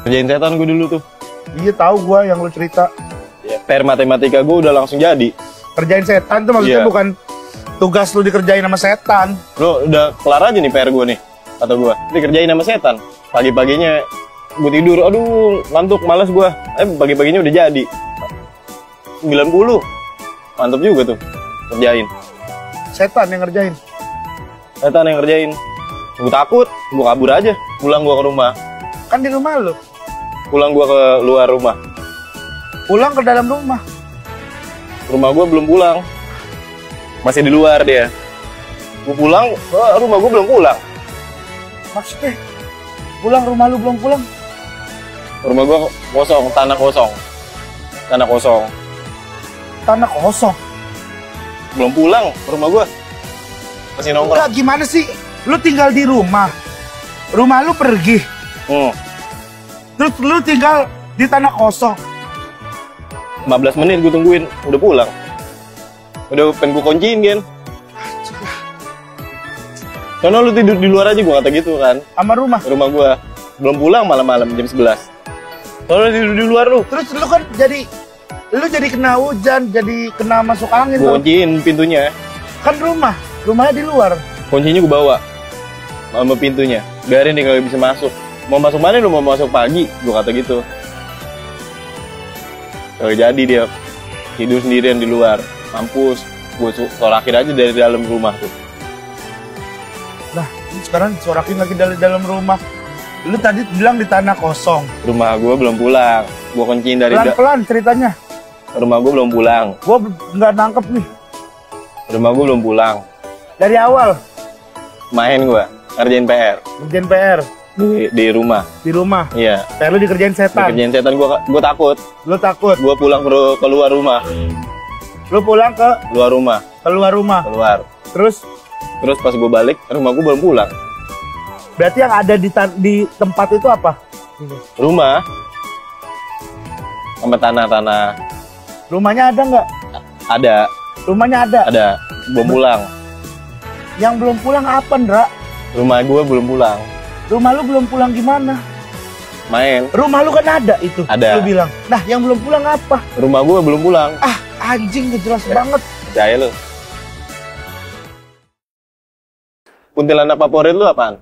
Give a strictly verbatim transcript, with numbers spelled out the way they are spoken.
Kerjain setan gue dulu tuh. Iya tahu gua yang lu cerita. Ya, P R matematika gue udah langsung jadi. Kerjain setan tuh maksudnya Iya. bukan tugas lu dikerjain sama setan. Lo udah kelar aja nih P R gue nih, kata gue. Dikerjain sama setan. Pagi-paginya gue tidur, aduh ngantuk, malas gue. Eh pagi-paginya udah jadi. sembilan puluh. Mantap juga tuh, kerjain. Setan yang ngerjain. Setan yang kerjain. Gue takut, gue kabur aja. Pulang gue ke rumah. Kan di rumah lu. Pulang gue ke luar rumah. Pulang ke dalam rumah. Rumah gue belum pulang. Masih di luar dia. Gue pulang, oh, rumah gue belum pulang. Maksudnya pulang rumah lu belum pulang? Rumah gue kosong, tanah kosong. Tanah kosong. Tanah kosong. Belum pulang rumah gue. Masih nongkrong. Enggak, gimana sih? Lu tinggal di rumah. Rumah lu pergi. Hmm. Terus lu tinggal di tanah kosong. lima belas menit gue tungguin, udah pulang. Udah pengen gue kunciin kan. Karena lu tidur di luar aja, gue kata gitu kan. Sama rumah. Rumah gue belum pulang malam-malam jam sebelas. Soalnya tidur di luar lu. Terus lu kan jadi lu jadi kena hujan, jadi kena masuk angin. Gue tuh. kunciin pintunya. Kan rumah, rumahnya di luar. Kuncinya gue bawa sama pintunya. Biarin dia nggak bisa masuk. Mau masuk mana lu? Mau masuk pagi? Gue kata gitu. Kalau jadi dia tidur sendirian di luar. Mampus. Gue sorakin aja dari dalam rumah tuh. Nah, sekarang sorakin lagi dari dalam rumah. Lu tadi bilang di tanah kosong. Rumah gue belum pulang. Gue kunciin dari da- Pelan-pelan ceritanya. rumah gue belum pulang. Gua nggak nangkep nih. Rumah gue belum pulang. Dari awal Main gue ngerjain P R kerjain P R di, di rumah. di rumah. Iya. P R lu dikerjain setan. Kerjain setan, gue gue takut. Lu takut. Gue pulang ke keluar rumah. Lu pulang ke Keluar rumah. keluar rumah. Keluar. Terus Terus pas gue balik, rumah gue belum pulang. berarti yang ada di ta- di tempat itu apa? Rumah sama tanah-tanah Rumahnya ada nggak? ada, Rumahnya ada. ada. Belum pulang. Yang belum pulang apa, Ndra? Rumah gue belum pulang. Rumah lu belum pulang gimana? Main. Rumah lu kan ada itu. Ada. Lu bilang. Nah, yang belum pulang apa? Rumah gue belum pulang. Ah, anjing gak jelas Ya. banget. Percaya lu. Kuntilanak favorit lu apaan?